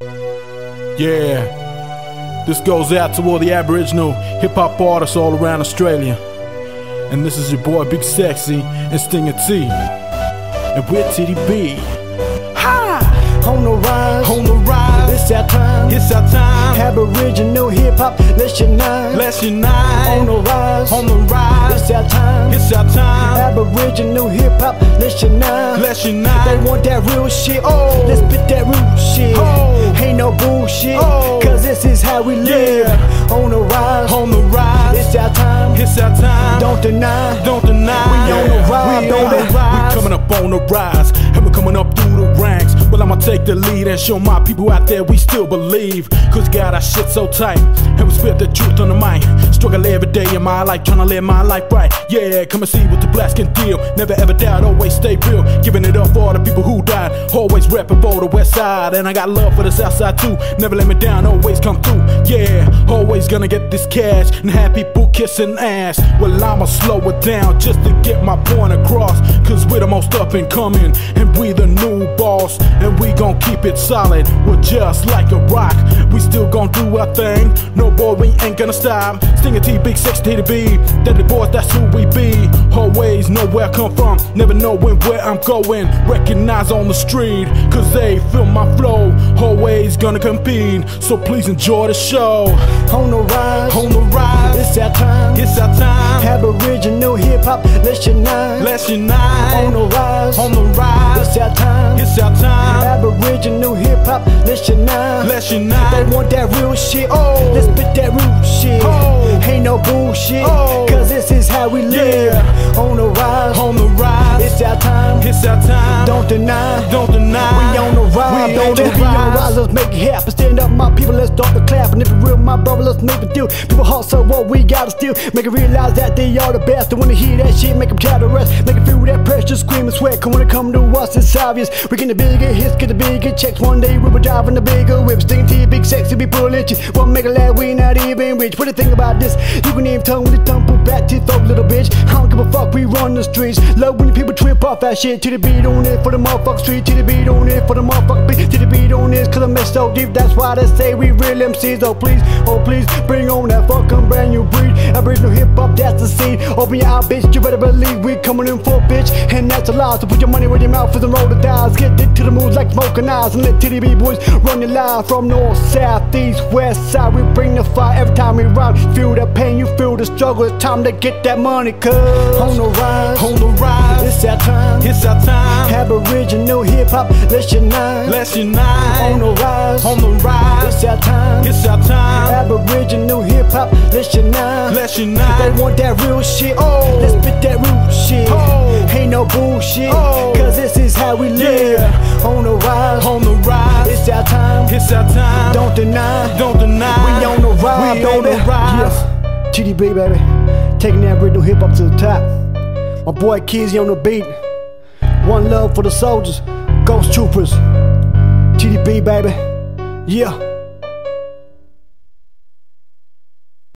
Yeah, this goes out to all the Aboriginal hip-hop artists all around Australia. And this is your boy Big Sexy and Stinger T. And we're T.D.B. On the rise, it's our time, Aboriginal hip-hop, let's unite, On the rise, it's our time, Aboriginal hip-hop, let's unite, They want that real shit, let's spit that real shit, Ain't no bullshit, cause this is how we live. On the rise, it's our time, don't deny, we on the rise, We coming up on the rise, and we're coming up through the ranks. Well, I'ma take the lead and show my people out there we still believe. Cause God, our shit so tight, and we spit the truth on the mic. Struggle every day in my life, trying to live my life right. Yeah, come and see what the blacks can deal. Never ever doubt, always stay real. Giving it up for all the people who died. Always repping for the west side, and I got love for the south side too. Never let me down, always come through. Yeah, always gonna get this cash and have people kissing ass. Well, I'ma slow it down just to get my point across. Cause we're the most up and coming, and we the new boss. And we gon' keep it solid, we're just like a rock. We still gon' do our thing, no boy, we ain't gonna stop. Stinger T, Big Sexy, T.D.B, Deadly boys, that's who we be. Always know where I come from, never knowing where I'm going. Recognize on the street, cause they feel my flow. Always gonna compete, so please enjoy the show. On the rise, it's our time, Aboriginal hip-hop, let's unite, On the rise, it's our time, Aboriginal hip-hop, let's unite, They want that real shit, let's spit that real shit, Ain't no bullshit, cause this is how we live. On the rise, it's our time, don't deny, we on the rise, we on the rise, let's make it happen. Stand up my people, let's start the clap. And if it's real my brother, let's make it do. People hustle what we gotta steal, make it realize that they are the best. They wanna hear that shit, make them try to rest, make it feel that pressure, scream and sweat. Cause when it come to us, it's obvious, we get the bigger hits, get the bigger checks. One day we will drive in the bigger whip, Stinger T, Big Sexy, be pulling shit. One make a laugh, we not even rich. What do you think about this? You can even tongue with the tongue, pull back to your throat, little bitch. I don't give a fuck, we run the streets. Love when you people trip off that shit. T.D.B on it for the motherfucker street, T.D.B on it for the motherfucker beat, T.D.B on this cause I mess so deep. That's why they say we real MCs. Oh please, bring on that fucking brand new breed. Aboriginal hip hop, that's the seed. Open your eyes, bitch, you better believe we coming in for bitch, and that's a lie. So put your money where your mouth is and roll the dice. Get it to the moves like smoking eyes, and let T.D.B boys run your live from north, south, east, west side. We bring the fire every time we ride. Feel the pain, you feel the struggle. It's time to get that money, cause on the rise, it's our time, Aboriginal hip hop, let's unite, On the rise, it's our time, Aboriginal hip hop, let's unite, They want that real shit, let's spit that real shit, Ain't no bullshit, cause this is how we live. On the rise, it's our time, don't deny, we on the rise, baby. Yeah. T.D.B, baby, taking that Aboriginal hip hop to the top. My boy Kizzy on the beat. One love for the soldiers, Ghost Troopers. T.D.B, baby. Yeah.